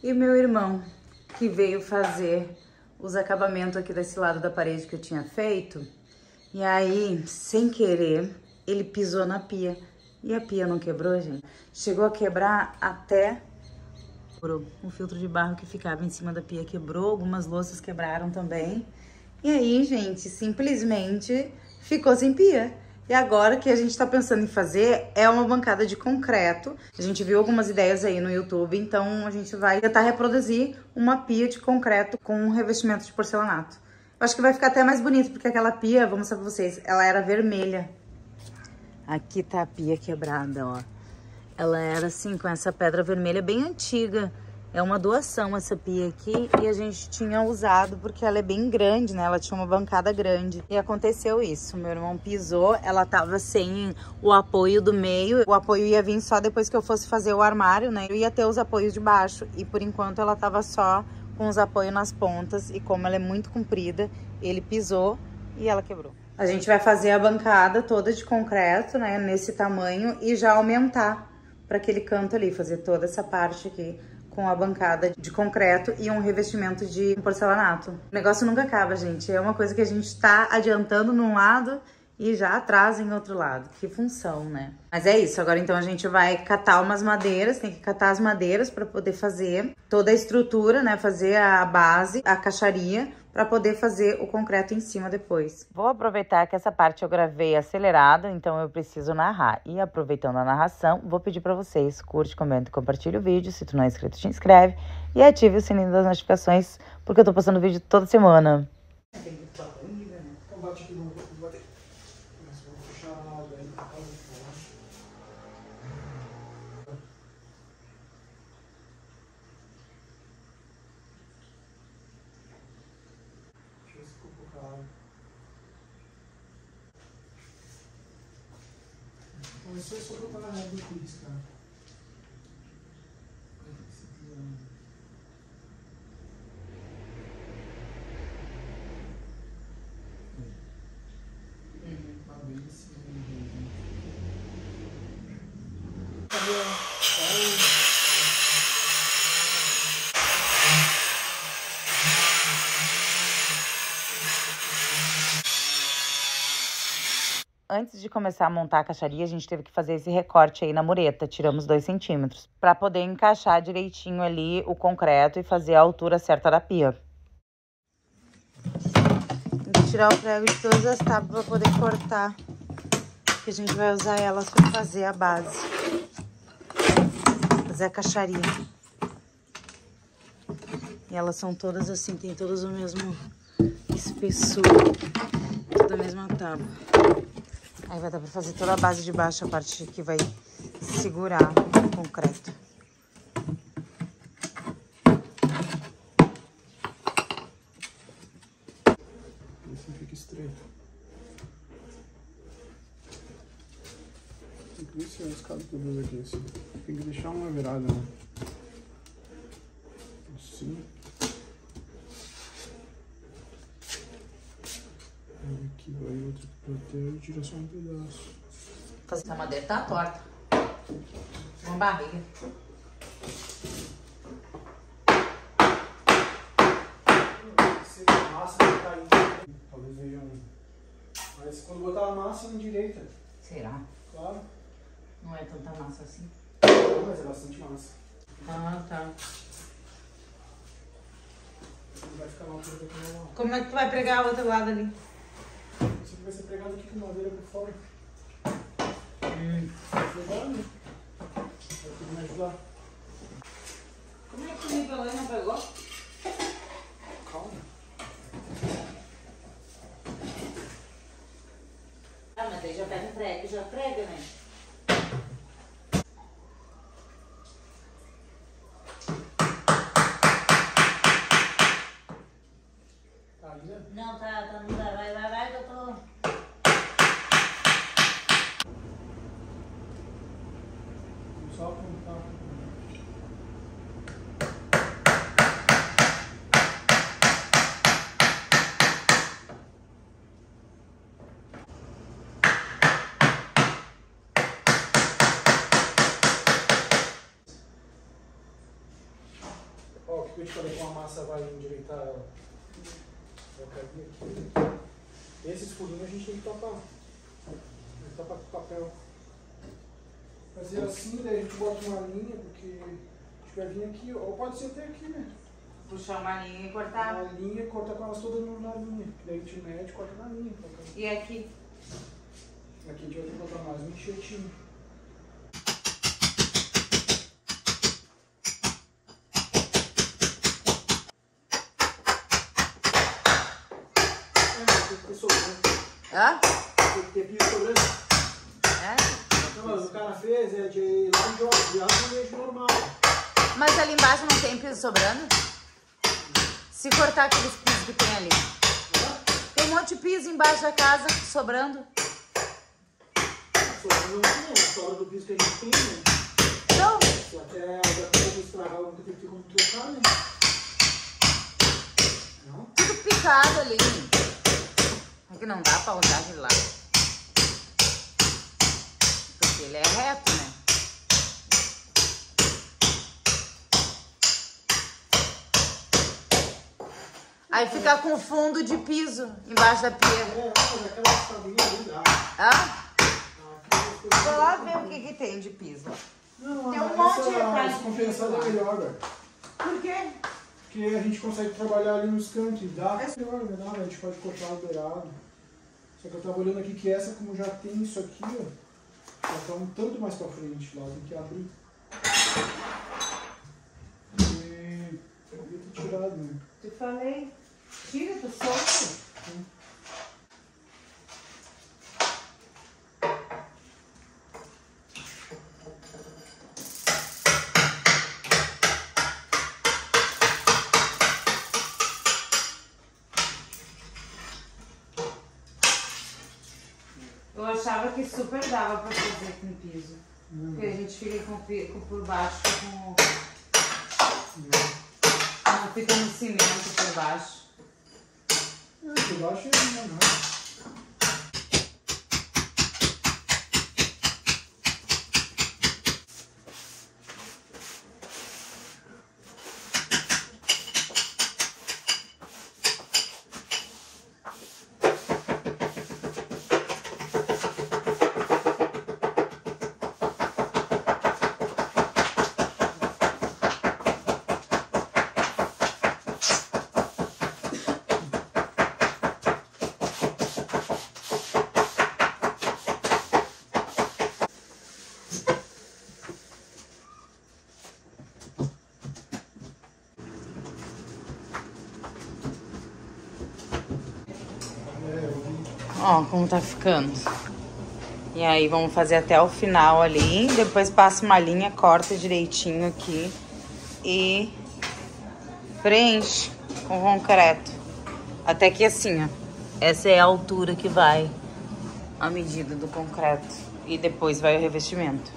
E meu irmão, que veio fazer os acabamentos aqui desse lado da parede que eu tinha feito. E aí, sem querer, ele pisou na pia. E a pia não quebrou, gente? Chegou a quebrar até o filtro de barro que ficava em cima da pia quebrou. Algumas louças quebraram também. E aí, gente, simplesmente ficou sem pia. E agora o que a gente tá pensando em fazer é uma bancada de concreto. A gente viu algumas ideias aí no YouTube, então a gente vai tentar reproduzir uma pia de concreto com um revestimento de porcelanato. Eu acho que vai ficar até mais bonito, porque aquela pia, vou mostrar pra vocês, ela era vermelha. Aqui tá a pia quebrada, ó. Ela era assim, com essa pedra vermelha bem antiga. É uma doação essa pia aqui e a gente tinha usado porque ela é bem grande, né? Ela tinha uma bancada grande. E aconteceu isso, meu irmão pisou, ela tava sem o apoio do meio. O apoio ia vir só depois que eu fosse fazer o armário, né? Eu ia ter os apoios de baixo e por enquanto ela tava só com os apoios nas pontas. E como ela é muito comprida, ele pisou e ela quebrou. A gente vai fazer a bancada toda de concreto, né? Nesse tamanho e já aumentar para aquele canto ali, fazer toda essa parte aqui com a bancada de concreto e um revestimento de porcelanato. O negócio nunca acaba, gente. É uma coisa que a gente tá adiantando num lado e já atrasa em outro lado. Que função, né? Mas é isso. Agora, então, a gente vai catar umas madeiras. Tem que catar as madeiras para poder fazer toda a estrutura, né? Fazer a base, a caixaria, para poder fazer o concreto em cima depois. Vou aproveitar que essa parte eu gravei acelerado, então eu preciso narrar. E aproveitando a narração, vou pedir para vocês, curte, comenta e compartilhe o vídeo. Se tu não é inscrito, te inscreve e ative o sininho das notificações, porque eu tô postando vídeo toda semana. Começou só botar na régua do Cris, cara. Antes de começar a montar a caixaria, a gente teve que fazer esse recorte aí na mureta. Tiramos 2 centímetros para poder encaixar direitinho ali o concreto e fazer a altura certa da pia. Tem que tirar o prego de todas as tábuas para poder cortar, que a gente vai usar elas para fazer a base, fazer a caixaria. E elas são todas assim, tem todas o mesmo espessura, toda a mesma tábua. Aí vai dar pra fazer toda a base de baixo, a parte que vai segurar o concreto. Esse fica estreito. Tem que ver se as caducas aqui assim. Tem que deixar uma virada, né? Assim. Aí aqui vai outra que protege e tira só um pedaço. Essa madeira tá torta. Uma barriga. Se a massa não tá indo, talvez veja um. Mas quando botar a massa em direita. Será? Claro. Não é tanta massa assim? Não, mas é bastante massa. Ah, tá. Não vai ficar na altura daqui normal. Como é que tu vai pregar o outro lado ali? Isso aqui vai ser pregado aqui com madeira por fora. Vai ajudar, né? Vai tudo me ajudar. Como é que o nível aí não pegou? Calma. Ah, mas aí já pega um prego, já prega, né? Tá ali, né? Não, tá, não dá. Vai, que eu tô... Só apontar. automaticamente para ver como a massa vai endireitar ela. Vai cair aqui. Esses furinhos a gente tem que tapar. Tem que tapar com papel. Fazer assim, daí a gente bota uma linha, porque a gente vai vir aqui, ou pode ser até aqui, né? Puxar uma linha e cortar. Uma linha e cortar com elas todas na linha. Daí a gente mede e corta na linha. E aqui? Aqui a gente vai ter que botar mais um enxertinho. Tem que ter sobrando. Hã? Tem que ter piso sobrando. É? Não, mas o cara fez de lá de eixo normal. Mas ali embaixo não tem piso sobrando? Se cortar aqueles pisos que tem ali. Tem um monte de piso embaixo da casa sobrando. Sobrando não, a sobra do piso que a gente tem, né? Não. Se até daqui a estragar, não tem como trocar, né? Não? Tudo picado ali. É que não dá pra usar aquele lá. Porque ele é reto, né? Aí fica com fundo de piso embaixo da pia. Mas aquela escadinha ali dá. Hã? Vou lá ver o que tem de piso. Não, Tem um monte de essa retalho. compensada é melhor, velho. Por quê? Porque a gente consegue trabalhar ali nos cantos. Dá melhor, né? Dá, a gente pode cortar o beirado. Só que eu tava olhando aqui que essa, como já tem isso aqui, ó, já tá um tanto mais pra frente lá, tem que abrir. E eu devia ter tirado, né? Te falei. Tira, tu solta. Eu achava que super dava pra fazer com piso. Porque a gente fica com por baixo com... Não fica no cimento por baixo. Por baixo é não. Ó, como tá ficando. E aí vamos fazer até o final ali. Depois passa uma linha, corta direitinho aqui. E preenche com concreto. Até que assim, ó. Essa é a altura que vai a medida do concreto. E depois vai o revestimento.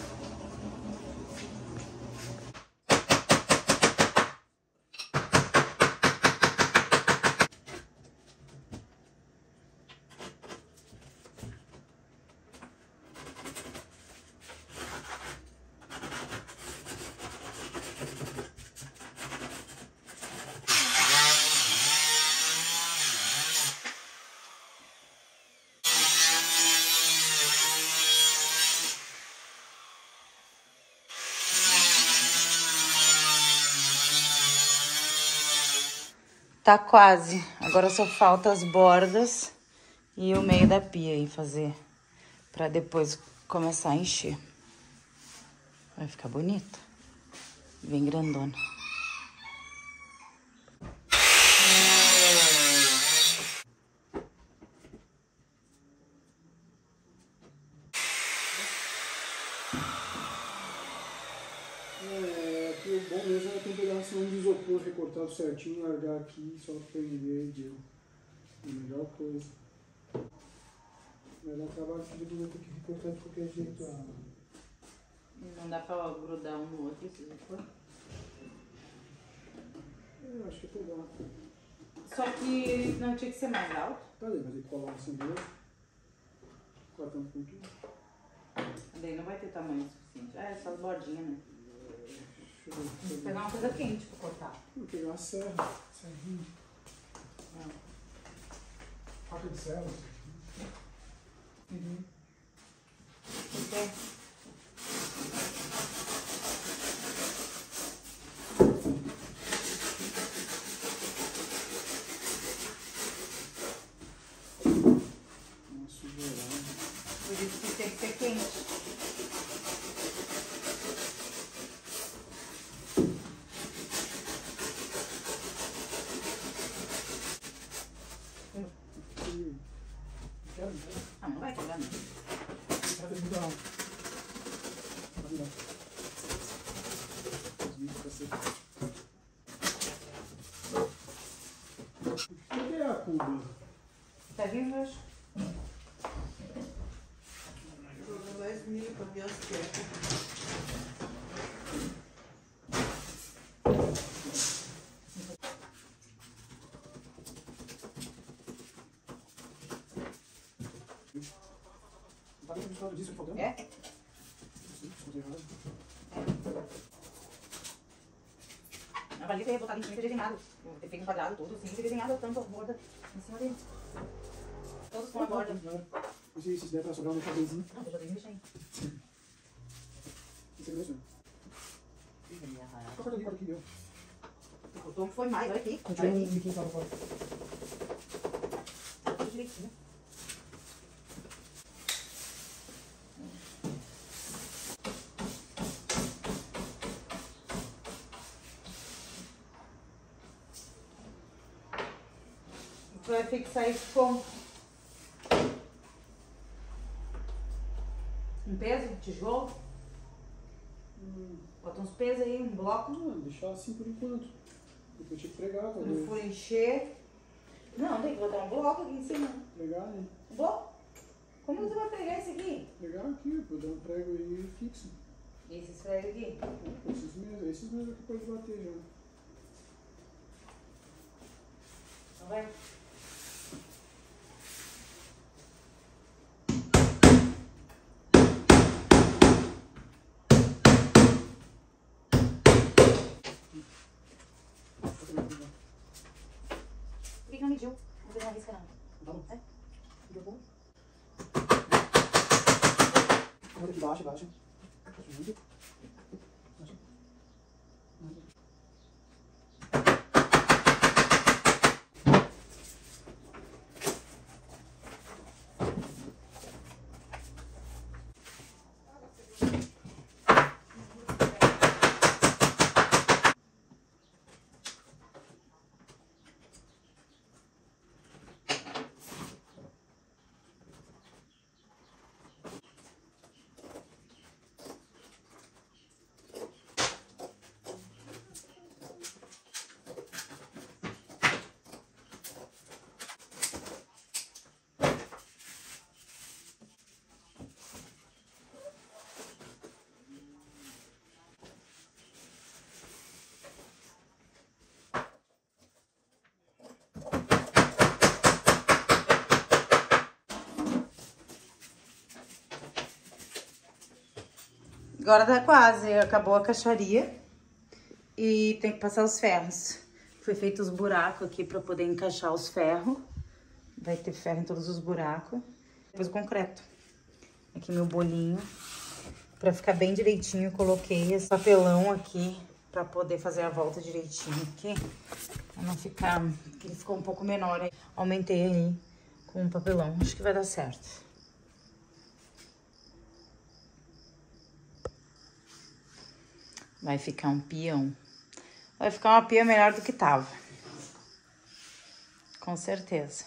Tá quase. Agora só falta as bordas e o meio da pia aí fazer. Pra depois começar a encher. Vai ficar bonita. Bem grandona. O bom mesmo é ter um pedaço de isopor recortado certinho, largar aqui, só prender e deu. A melhor coisa. Vai dar trabalho que depois eu ter que recortar de qualquer jeito. Não dá pra grudar um no outro esse isopor? Eu acho que dá. Só que não tinha que ser mais alto? Tá ali, mas ele colar assim mesmo. Cortando um pouquinho. Daí não vai ter tamanho suficiente. É, só as bordinhas, né? Tem que pegar uma coisa quente pra cortar. Vou pegar uma serra. Serrinha. Faca de serra. Uhum. Ok. Uma sujeirada. Por isso que tem que ser quente. Ah, não vai pegar não. Vai muita água. Vai virar. Os bichos pra ser. Cadê a cuba? Tá vindo hoje? Joga mais milho pra minhas pernas. Tá vendo o resultado disso faltando? É? A valita ia botar em cima e ter desenhado. Vou ter feito um quadrado todo assim e ter desenhado a tampa, a borda em cima dele. Todos com a borda. Se der pra sobrar um cabelzinho. Não, eu já tenho mexendo. Você deixa? Qual corta aqui, deu? O tom foi mais, olha aqui. Continua um biquinho para fora. Tá tudo direitinho. Tu vai fixar isso com um peso, tijolo. Bota uns pesos aí, um bloco. Deixar assim por enquanto. Depois tinha que pregar. Quando for encher. Não, tem que botar um bloco aqui em cima. Pregar, né? Um bloco? Como você vai pegar esse aqui? Pregar aqui, vou dar um prego aí e fixo. E esse esfrega aqui? Esses mesmos aqui pode bater já. Então vai. Por que não mediu? Não deu uma risca não. Tá bom? É? Fica bom. Olha aqui, baixa. Baixa muito. Baixa. Agora tá quase, acabou a caixaria e tem que passar os ferros. Foi feito os buracos aqui pra poder encaixar os ferros. Vai ter ferro em todos os buracos. Depois o concreto. Aqui meu bolinho. Pra ficar bem direitinho, eu coloquei esse papelão aqui pra poder fazer a volta direitinho aqui. Pra não ficar... Porque ele ficou um pouco menor. Aí aumentei aí com um papelão. Acho que vai dar certo. Vai ficar um peão. Vai ficar uma pia melhor do que tava. Com certeza.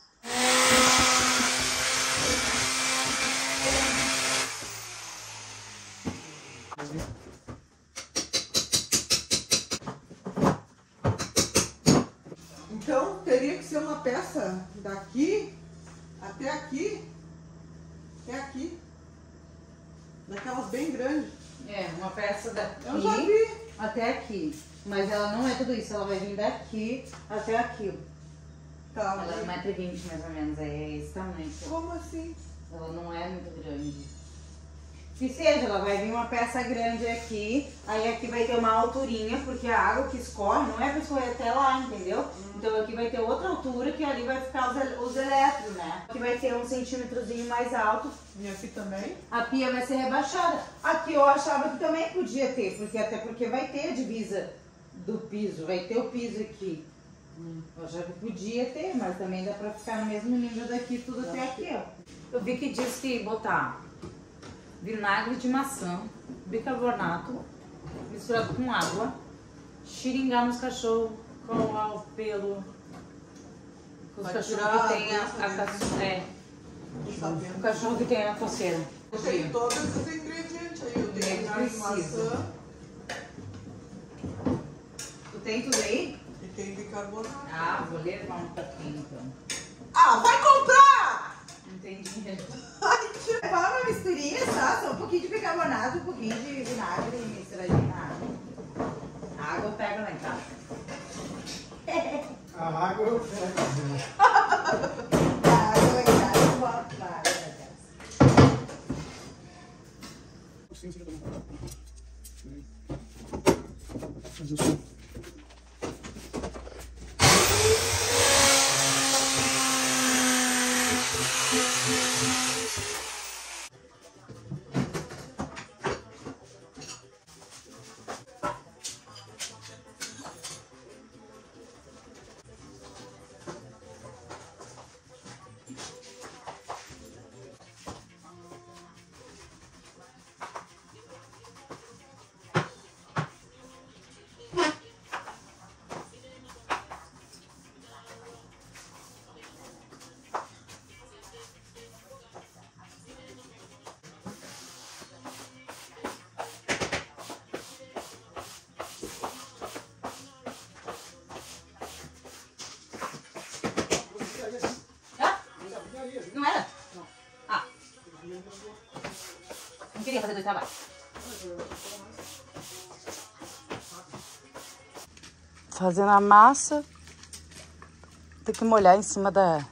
Então, teria que ser uma peça daqui até aqui. Até aqui. Daquelas bem grandes. É, uma peça daqui Eu já vi. até aqui. Mas ela não é tudo isso, ela vai vir daqui até aqui. Tá, Ela é 1,20 m mais ou menos, é esse tamanho. como assim? Ela não é muito grande. Que seja, ela vai vir uma peça grande aqui, aí aqui vai ter uma alturinha, porque a água que escorre não é pra escorrer até lá, entendeu? Então aqui vai ter outra altura, que ali vai ficar os elétrons, né? Aqui vai ter um centímetrozinho mais alto. E aqui também? A pia vai ser rebaixada. Aqui eu achava que também podia ter, até porque vai ter a divisa do piso, vai ter o piso aqui. Eu achava que podia ter, mas também dá pra ficar no mesmo nível daqui, tudo até aqui, ó. Eu vi que diz que botar vinagre de maçã, bicarbonato, misturado com água, xiringar nos cachorros, colar o pelo, os cachorros que tem o cachorro que tem a coceira. Eu tenho todos os ingredientes aí. Eu tenho vinagre de maçã. Tu tem tudo aí? E tem bicarbonato. Ah, vou levar um pouquinho então. Ah, vai comprar! Não tem dinheiro. Ai, Uma misturinha só um pouquinho de bicarbonato, um pouquinho de vinagre e misturadinho na água. A água eu pego lá em casa. A água eu pego. A água em casa eu boto na água da casa. Sim, você já tomou. Mas eu sou. Não era? Não. Ah. Não queria fazer dois trabalhos. Fazendo a massa, tem que molhar em cima da...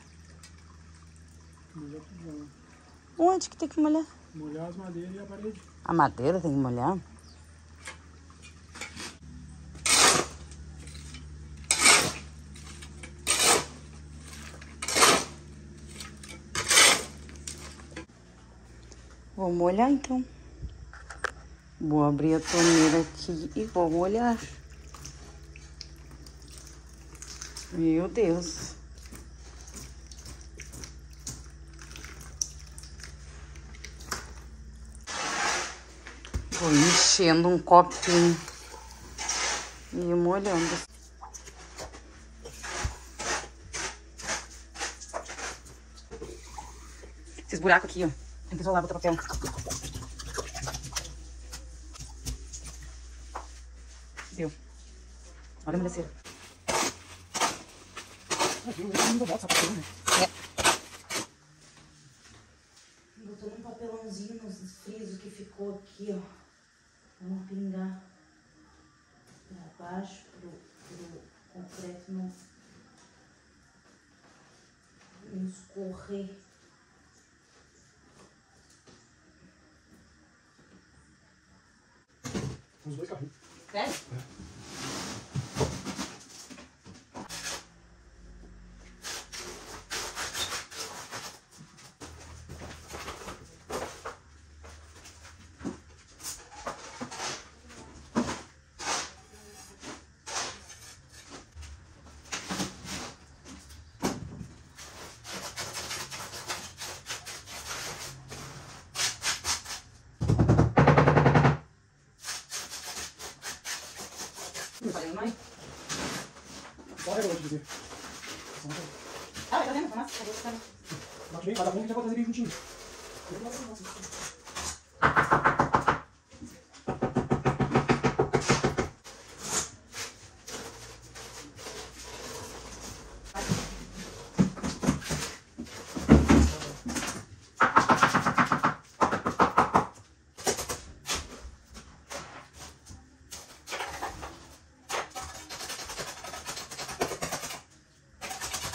Onde que tem que molhar? Molhar as madeiras e a parede. A madeira tem que molhar? Vou molhar então. Vou abrir a torneira aqui e vou molhar. Meu Deus. Vou enchendo um copinho e molhando. Esses buracos aqui, ó. Tem que isolar, botar papel. Deu. Olha a amanhecer. Botando um papelãozinho nos frisos que ficou aqui, ó. Pra não pingar pra baixo, pro concreto não escorrer. Uns 2 carrinhos. Sério? Falei, mãe? Só regra, eu te dizer. Ah, tá vendo? Nossa, cadê esse cara? Bate bem, cada um que já pode fazer bem juntinho.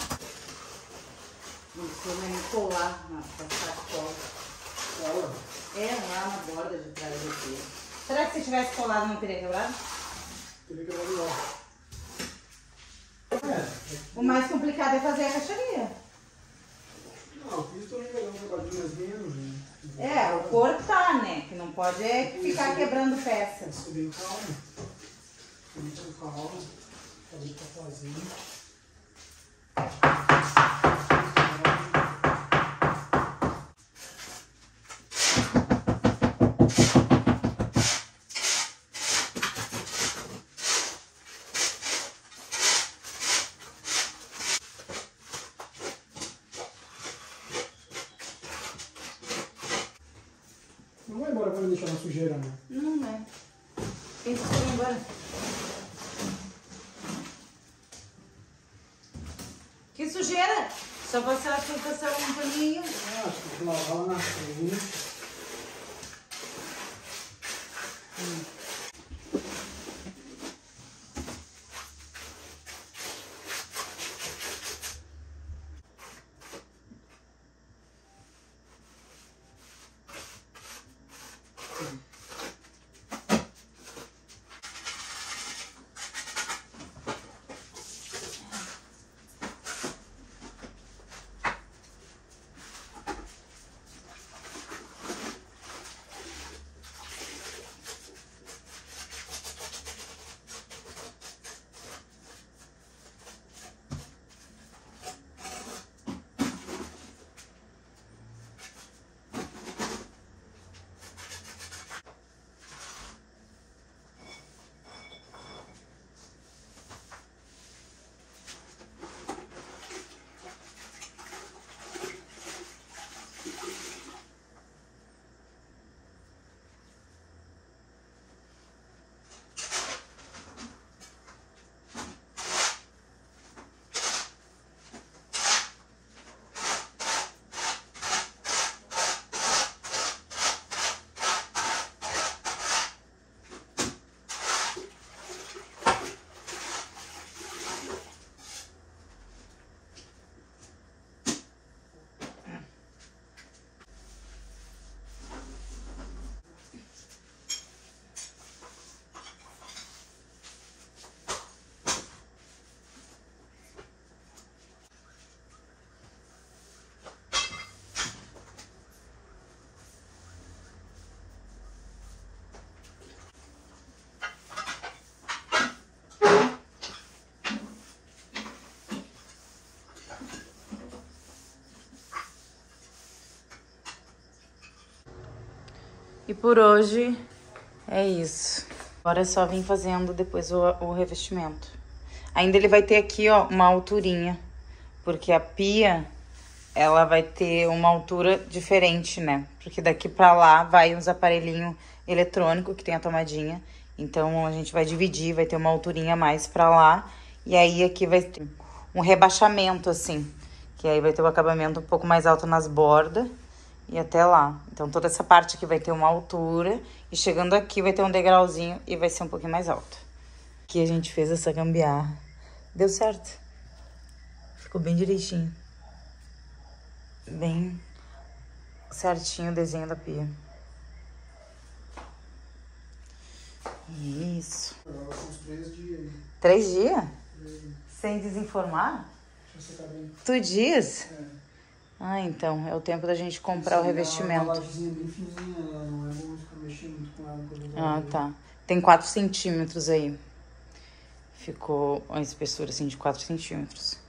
Isso, né? Colar na sacola. É, lá na borda de trás da pia. Será que se tivesse colado não teria quebrado? Teria quebrado lá. O mais complicado é fazer a caixaria. Não, o piso também vai dar um trabalhinho menos, né? É, o cortar, né? Que não pode ficar quebrando peça. Tem que ser bem calmo. Bem com calma. Fazer pra fazer. Não vai embora quando deixar na sujeira, né? Não, né? Quem que foi embora? Que sujeira! Só passar um paninho. Ah, acho que tem que lavar lá na frente. E por hoje é isso. Agora é só vir fazendo depois o revestimento. Ainda ele vai ter aqui, ó, uma alturinha, porque a pia, ela vai ter uma altura diferente, né? Porque daqui pra lá vai uns aparelhinhos eletrônicos que tem a tomadinha. Então a gente vai dividir, vai ter uma alturinha a mais pra lá. E aí aqui vai ter um rebaixamento, assim. Que aí vai ter o acabamento um pouco mais alto nas bordas. E até lá. Então, toda essa parte aqui vai ter uma altura. E chegando aqui vai ter um degrauzinho e vai ser um pouquinho mais alto. Aqui a gente fez essa gambiarra. Deu certo. Ficou bem direitinho. Bem certinho o desenho da pia. Isso. Agora são uns 3 dias. 3 dias? Sem desinformar? Deixa eu secar bem. 2 dias? É. Ah, então. É o tempo da gente comprar o revestimento. Uma lajezinha bem fininha, ela não é bom ficar mexendo muito com ela. Ah, tá. Tem 4 centímetros aí. Ficou uma espessura assim de 4 centímetros.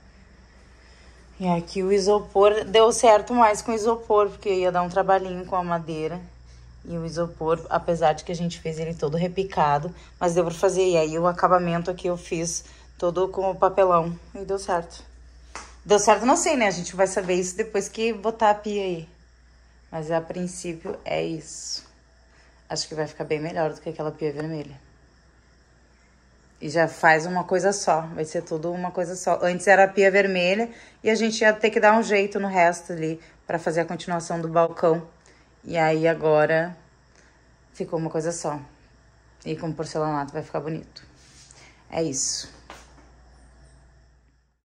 E aqui o isopor deu certo mais com o isopor, porque ia dar um trabalhinho com a madeira. E o isopor, apesar de que a gente fez ele todo repicado, mas deu pra fazer. E aí o acabamento aqui eu fiz todo com o papelão e deu certo. Deu certo, não sei, né? A gente vai saber isso depois que botar a pia aí. Mas a princípio é isso. Acho que vai ficar bem melhor do que aquela pia vermelha. E já faz uma coisa só. Vai ser tudo uma coisa só. Antes era a pia vermelha e a gente ia ter que dar um jeito no resto ali pra fazer a continuação do balcão. E aí agora ficou uma coisa só. E com porcelanato vai ficar bonito. É isso.